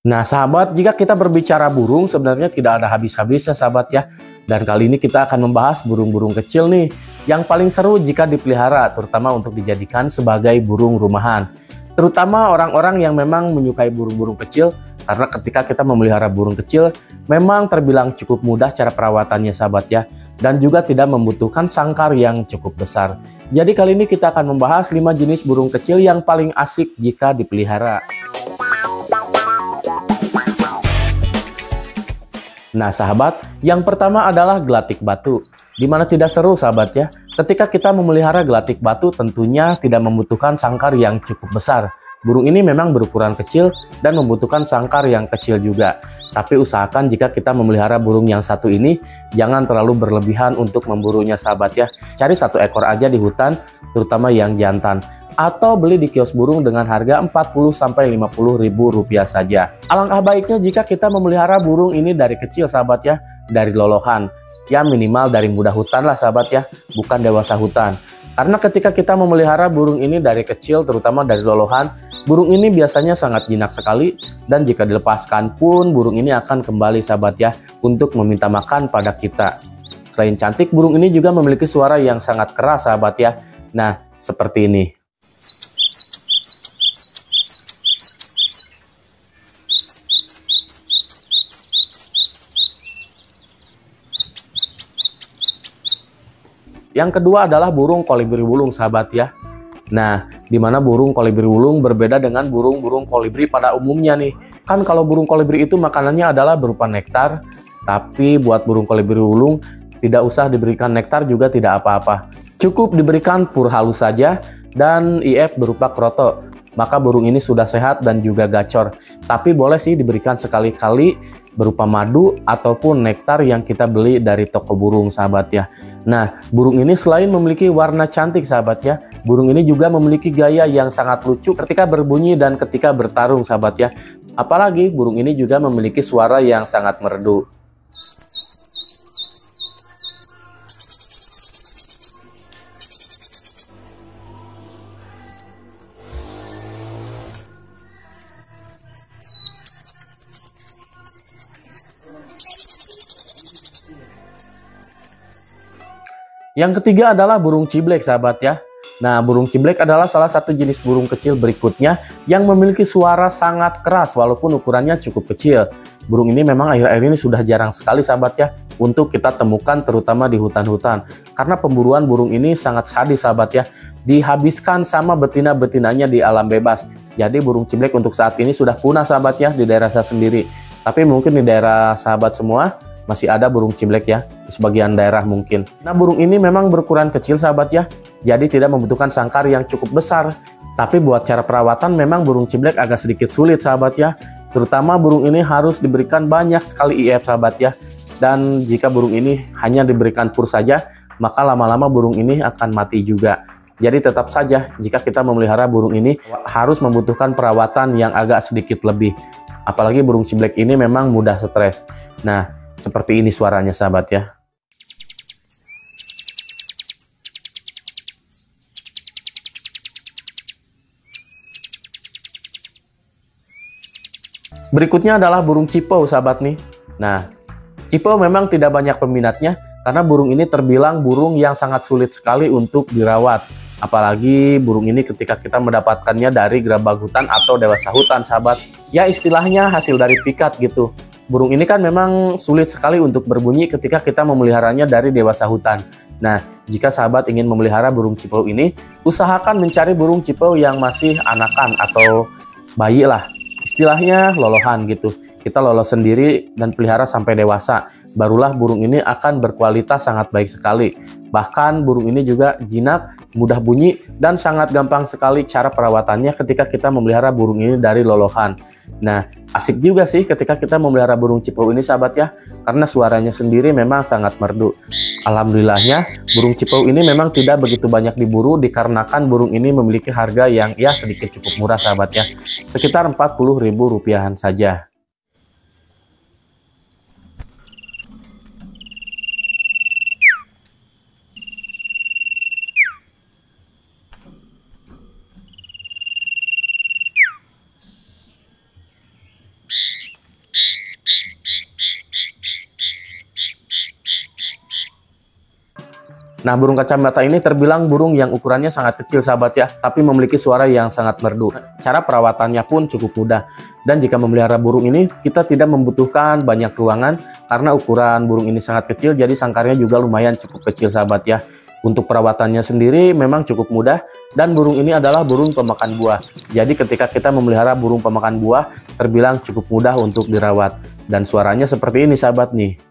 Nah, sahabat, jika kita berbicara burung, sebenarnya tidak ada habis-habisnya, sahabat ya. Dan kali ini kita akan membahas burung-burung kecil nih, yang paling seru jika dipelihara, terutama untuk dijadikan sebagai burung rumahan. Terutama orang-orang yang memang menyukai burung-burung kecil, karena ketika kita memelihara burung kecil, memang terbilang cukup mudah cara perawatannya, sahabat ya. Dan juga tidak membutuhkan sangkar yang cukup besar. Jadi kali ini kita akan membahas 5 jenis burung kecil yang paling asik jika dipelihara. Nah sahabat, yang pertama adalah gelatik batu. Dimana tidak seru sahabat ya, ketika kita memelihara gelatik batu tentunya tidak membutuhkan sangkar yang cukup besar. Burung ini memang berukuran kecil dan membutuhkan sangkar yang kecil juga. Tapi usahakan jika kita memelihara burung yang satu ini, jangan terlalu berlebihan untuk memburunya sahabat ya. Cari satu ekor aja di hutan, terutama yang jantan. Atau beli di kios burung dengan harga 40-50 ribu rupiah saja. Alangkah baiknya jika kita memelihara burung ini dari kecil sahabat ya, dari lolohan. Ya minimal dari muda hutan lah sahabat ya, bukan dewasa hutan. Karena ketika kita memelihara burung ini dari kecil, terutama dari lolohan, burung ini biasanya sangat jinak sekali. Dan jika dilepaskan pun burung ini akan kembali sahabat ya, untuk meminta makan pada kita. Selain cantik, burung ini juga memiliki suara yang sangat keras sahabat ya. Nah, seperti ini. Yang kedua adalah burung kolibri wulung sahabat ya. Nah, dimana burung kolibri wulung berbeda dengan burung-burung kolibri pada umumnya nih. Kan kalau burung kolibri itu makanannya adalah berupa nektar, tapi buat burung kolibri wulung tidak usah diberikan nektar juga tidak apa-apa. Cukup diberikan pur halus saja dan IF berupa kroto. Maka burung ini sudah sehat dan juga gacor. Tapi boleh sih diberikan sekali-kali berupa madu ataupun nektar yang kita beli dari toko burung sahabat ya. Nah, burung ini selain memiliki warna cantik sahabat ya, burung ini juga memiliki gaya yang sangat lucu ketika berbunyi dan ketika bertarung sahabat ya. Apalagi burung ini juga memiliki suara yang sangat merdu. Yang ketiga adalah burung ciblek sahabat ya. Nah, burung ciblek adalah salah satu jenis burung kecil berikutnya yang memiliki suara sangat keras walaupun ukurannya cukup kecil. Burung ini memang akhir-akhir ini sudah jarang sekali sahabat ya untuk kita temukan terutama di hutan-hutan. Karena pemburuan burung ini sangat sadis sahabat ya. Dihabiskan sama betina-betinanya di alam bebas. Jadi burung ciblek untuk saat ini sudah punah sahabat ya di daerah saya sendiri. Tapi mungkin di daerah sahabat semua masih ada burung ciblek ya, di sebagian daerah mungkin. Nah, burung ini memang berukuran kecil sahabat ya, jadi tidak membutuhkan sangkar yang cukup besar. Tapi buat cara perawatan memang burung ciblek agak sedikit sulit sahabat ya. Terutama burung ini harus diberikan banyak sekali IF sahabat ya. Dan jika burung ini hanya diberikan pur saja, maka lama-lama burung ini akan mati juga. Jadi tetap saja jika kita memelihara burung ini harus membutuhkan perawatan yang agak sedikit lebih. Apalagi burung ciblek ini memang mudah stres. Nah, seperti ini suaranya sahabat ya. Berikutnya adalah burung cipau sahabat nih. Nah, cipau memang tidak banyak peminatnya karena burung ini terbilang burung yang sangat sulit sekali untuk dirawat. Apalagi burung ini ketika kita mendapatkannya dari gerabak hutan atau dewasa hutan sahabat. Ya istilahnya hasil dari pikat gitu. Burung ini kan memang sulit sekali untuk berbunyi ketika kita memeliharanya dari dewasa hutan. Nah, jika sahabat ingin memelihara burung cipau ini, usahakan mencari burung cipau yang masih anakan atau bayi lah. Istilahnya lolohan gitu. Kita lolos sendiri dan pelihara sampai dewasa. Barulah burung ini akan berkualitas sangat baik sekali. Bahkan burung ini juga jinak, mudah bunyi, dan sangat gampang sekali cara perawatannya ketika kita memelihara burung ini dari lolohan. Nah, asik juga sih ketika kita memelihara burung cipau ini sahabat ya, karena suaranya sendiri memang sangat merdu. Alhamdulillahnya, burung cipau ini memang tidak begitu banyak diburu dikarenakan burung ini memiliki harga yang ya sedikit cukup murah sahabat ya, sekitar 40 ribu rupiahan saja. Nah, burung kacamata ini terbilang burung yang ukurannya sangat kecil sahabat ya, tapi memiliki suara yang sangat merdu. Cara perawatannya pun cukup mudah. Dan jika memelihara burung ini, kita tidak membutuhkan banyak ruangan karena ukuran burung ini sangat kecil, jadi sangkarnya juga lumayan cukup kecil sahabat ya. Untuk perawatannya sendiri memang cukup mudah dan burung ini adalah burung pemakan buah. Jadi ketika kita memelihara burung pemakan buah, terbilang cukup mudah untuk dirawat. Dan suaranya seperti ini sahabat nih.